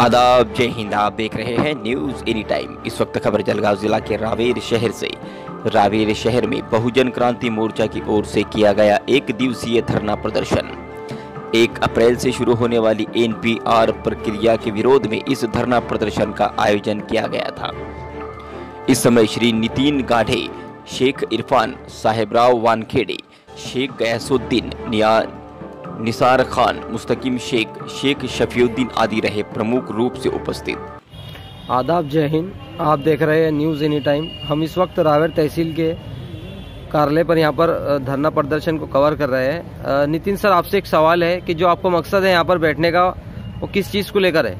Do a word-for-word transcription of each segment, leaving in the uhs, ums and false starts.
आदाब, जय हिंद। आप देख रहे हैं न्यूज एनी टाइम। इस वक्त खबर जलगांव जिला के रावेर शहर से। रावेर शहर में बहुजन क्रांति मोर्चा की ओर से किया गया एक दिवसीय धरना प्रदर्शन। एक अप्रैल से शुरू होने वाली एन पी आर प्रक्रिया के विरोध में इस धरना प्रदर्शन का आयोजन किया गया था। इस समय श्री नितिन गाढ़े, शेख इरफान, साहेबराव वानखेड़े, शेख गयासुद्दीन, निसार खान, मुस्तकीम शेख, शेख शफीउद्दीन आदि रहे प्रमुख रूप से उपस्थित। आदाब, जय हिंद। आप देख रहे हैं न्यूज़ एनी टाइम। हम इस वक्त रावेर तहसील के कार्यालय पर यहाँ पर धरना प्रदर्शन को कवर कर रहे हैं। नितिन सर, आपसे एक सवाल है कि जो आपको मकसद है यहाँ पर बैठने का, वो किस चीज़ को लेकर है?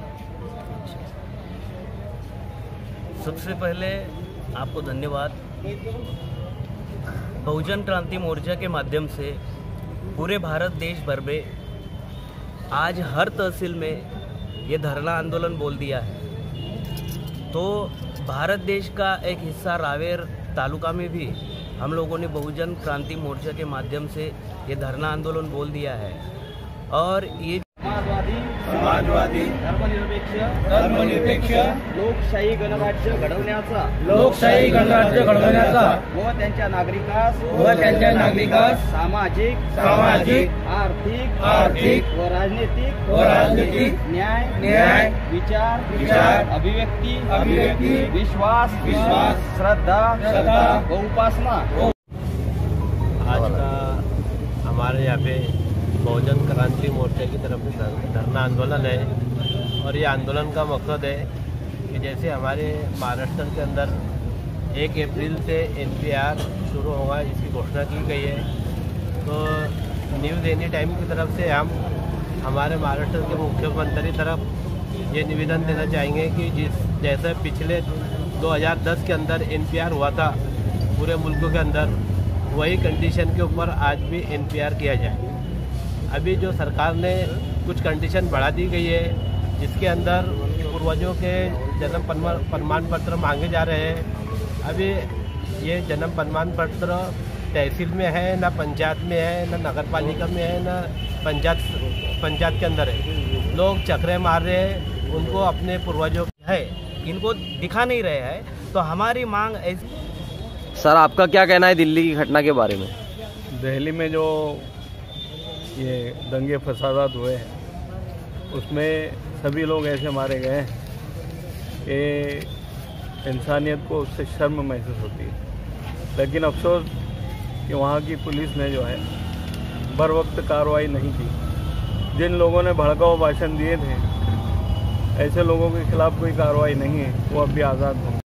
सबसे पहले आपको धन्यवाद। बहुजन क्रांति मोर्चा के माध्यम से पूरे भारत देश भर में आज हर तहसील में ये धरना आंदोलन बोल दिया है। तो भारत देश का एक हिस्सा रावेर तालुका में भी हम लोगों ने बहुजन क्रांति मोर्चा के माध्यम से ये धरना आंदोलन बोल दिया है। और ये समाजवादी धर्मनिरपेक्ष धर्मनिरपेक्ष लोकशाही गणराज्य घडवण्याचा लोकशाही गणराज्य घडवण्याचा व त्यांच्या नागरिकास व त्यांच्या नागरिकास सामाजिक सामाजिक आर्थिक आर्थिक व राजनीतिक व राजनीतिक न्याय न्याय विचार विचार अभिव्यक्ति अभिव्यक्ति विश्वास विश्वास श्रद्धा श्रद्धा व उपासना। आज का हमारे यहाँ पे बहुजन क्रांति मोर्चा की तरफ से धरना आंदोलन है। और ये आंदोलन का मकसद है कि जैसे हमारे महाराष्ट्र के अंदर एक अप्रैल से एन पी आर शुरू होगा, इसकी घोषणा की गई है। तो न्यूज़ एनी टाइम की तरफ से हम हमारे महाराष्ट्र के मुख्यमंत्री तरफ ये निवेदन देना चाहेंगे कि जिस जैसे पिछले दो हज़ार दस के अंदर एन पी आर हुआ था पूरे मुल्क के अंदर, वही कंडीशन के ऊपर आज भी एन पी आर किया जाए। अभी जो सरकार ने कुछ कंडीशन बढ़ा दी गई है, जिसके अंदर पूर्वजों के जन्म प्रमाण पत्र मांगे जा रहे हैं। अभी ये जन्म प्रमाण पत्र तहसील में है, ना पंचायत में है, ना नगर पालिका में है, ना पंचायत पंचायत के अंदर है। लोग चक्रे मार रहे हैं, उनको अपने पूर्वजों है इनको दिखा नहीं रहे हैं। तो हमारी मांग ऐसी। सर, आपका क्या कहना है दिल्ली की घटना के बारे में? दिल्ली में जो ये दंगे फसादात हुए हैं, उसमें सभी लोग ऐसे मारे गए हैं कि इंसानियत को उससे शर्म महसूस होती है। लेकिन अफसोस कि वहाँ की पुलिस ने जो है बर वक्त कार्रवाई नहीं की। जिन लोगों ने भड़काऊ भाषण दिए थे, ऐसे लोगों के खिलाफ कोई कार्रवाई नहीं है, वो अब भी आज़ाद होंगे।